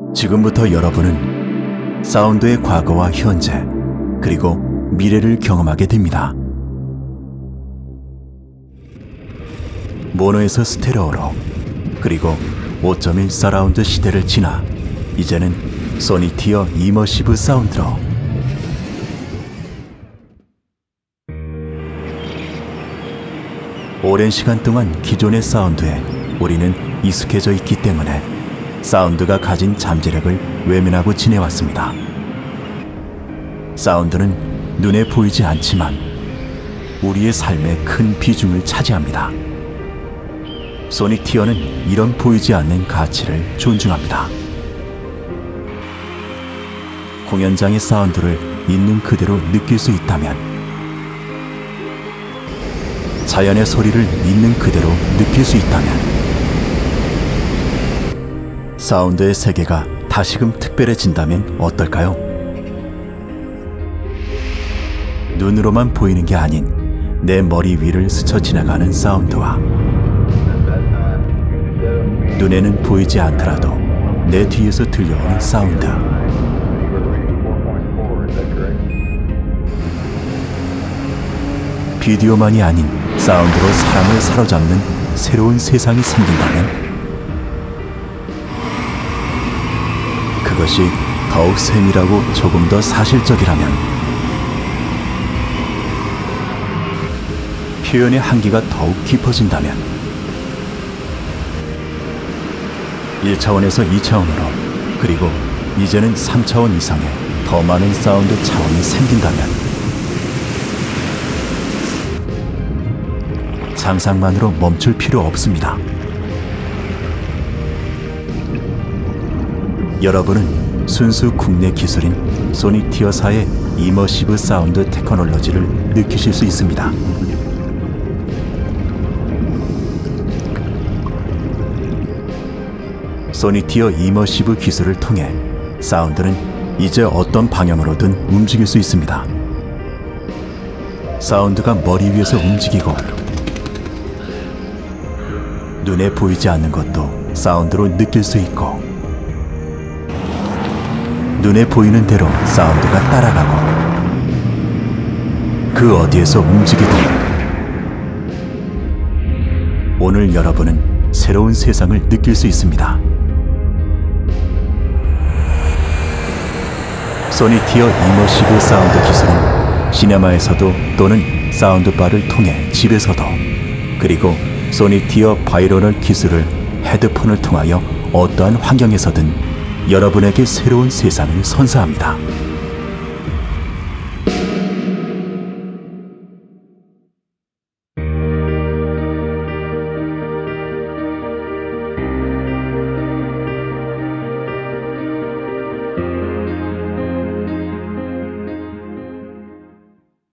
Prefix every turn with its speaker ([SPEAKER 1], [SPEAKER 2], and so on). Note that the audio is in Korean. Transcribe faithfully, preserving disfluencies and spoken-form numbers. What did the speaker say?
[SPEAKER 1] 지금부터 여러분은 사운드의 과거와 현재, 그리고 미래를 경험하게 됩니다. 모노에서 스테레오로, 그리고 오 점 일 서라운드 시대를 지나 이제는 소니티어 이머시브 사운드로. 오랜 시간 동안 기존의 사운드에 우리는 익숙해져 있기 때문에 사운드가 가진 잠재력을 외면하고 지내왔습니다. 사운드는 눈에 보이지 않지만 우리의 삶에 큰 비중을 차지합니다. 소니티어는 이런 보이지 않는 가치를 존중합니다. 공연장의 사운드를 있는 그대로 느낄 수 있다면, 자연의 소리를 있는 그대로 느낄 수 있다면, 사운드의 세계가 다시금 특별해진다면 어떨까요? 눈으로만 보이는 게 아닌 내 머리 위를 스쳐 지나가는 사운드와, 눈에는 보이지 않더라도 내 뒤에서 들려오는 사운드. 비디오만이 아닌 사운드로 사람을 사로잡는 새로운 세상이 생긴다면, 그것이 더욱 세밀하고 조금 더 사실적이라면, 표현의 한계가 더욱 깊어진다면, 일 차원에서 이 차원으로, 그리고 이제는 삼 차원 이상의 더 많은 사운드 차원이 생긴다면, 상상만으로 멈출 필요 없습니다. 여러분은 순수 국내 기술인 소니티어사의 이머시브 사운드 테크놀로지를 느끼실 수 있습니다. 소니티어 이머시브 기술을 통해 사운드는 이제 어떤 방향으로든 움직일 수 있습니다. 사운드가 머리 위에서 움직이고, 눈에 보이지 않는 것도 사운드로 느낄 수 있고, 눈에 보이는 대로 사운드가 따라가고, 그 어디에서 움직이든 오늘 여러분은 새로운 세상을 느낄 수 있습니다. 소니티어 이머시브 사운드 기술은 시네마에서도 또는 사운드바를 통해 집에서도, 그리고 소니티어 바이러널 기술을 헤드폰을 통하여 어떠한 환경에서든 여러분에게 새로운 세상을 선사합니다.